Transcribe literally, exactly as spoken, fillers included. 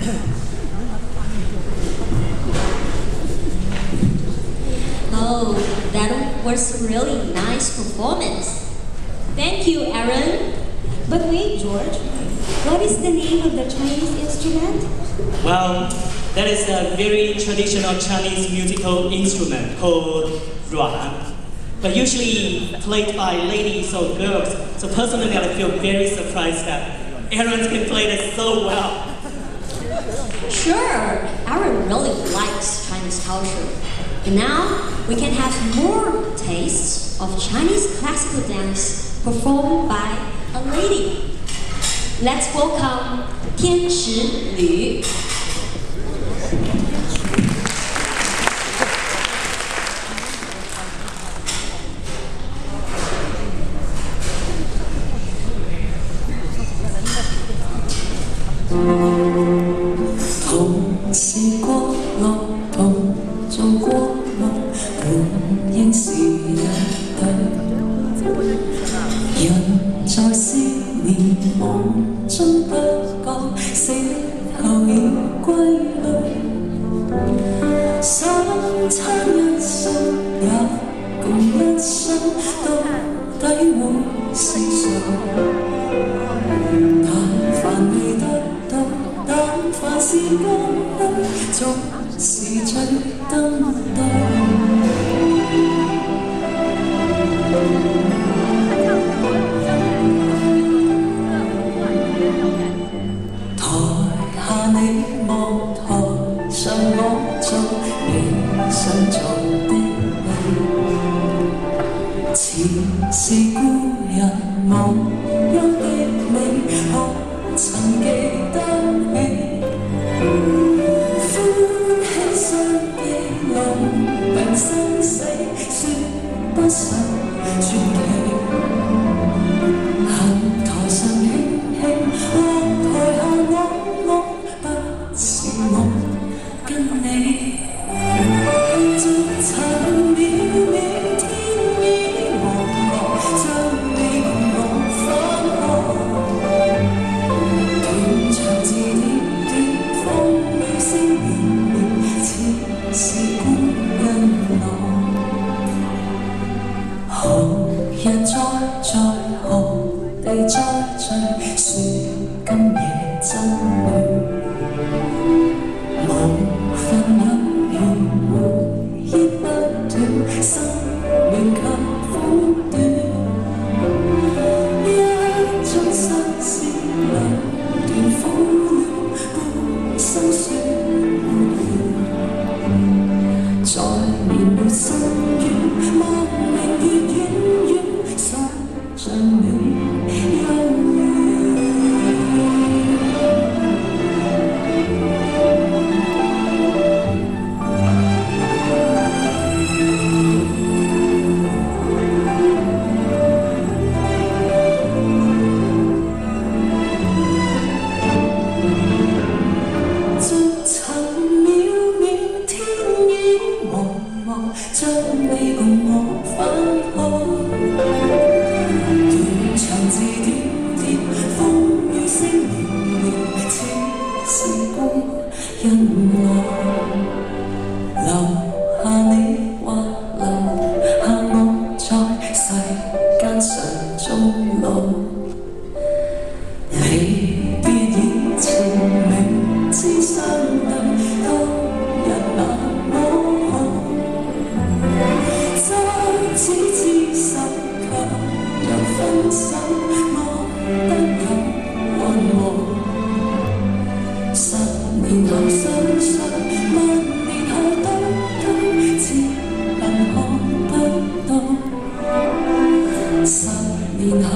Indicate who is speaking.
Speaker 1: Oh, that was really nice performance. Thank you, Aaron.
Speaker 2: But wait, George. What is the name of the Chinese instrument?
Speaker 3: Well, that is a very traditional Chinese musical instrument called ruan, but usually played by ladies or girls. So personally, I feel very surprised that Aaron can play it so well.
Speaker 1: Sure, Aaron really likes Chinese culture. And now we can have more tastes of Chinese classical dance performed by a lady. Let's welcome Tianchi Lü.
Speaker 4: 同是過樂，同做過夢，本應是一對。人在少年夢中不覺，死後已歸類。三餐一生也共一生，到底會是誰？但凡未得到，但凡是過去，總是最登對。台下你望，台上我做你想做的你，似是故人無憂的你，可曾記得起？歡喜相記路，並生死，說不上傳奇。行台上輕輕，或台下我我，不是我跟你。逐層渺渺天衣茫茫，將你共我分開。斷腸字點點，風雨聲綿綿，似是故人來。何日再在何地再聚，說今夜真戀。無份有緣回憶不斷，生命卻苦短。一種相思兩段苦戀，半生說沒在年末深淵，望明月遠遠，想像你幽怨。逐層渺渺天衣茫茫，將你共我分開。斷腸字點點，風雨聲綿綿，似是故人來。留下你或留下我，在世間上終老。離別以前明知相對，當日那麼好。執子之手，卻又分手，我得有溫和。十年後相相，萬年後對對，只能看不到。十年後。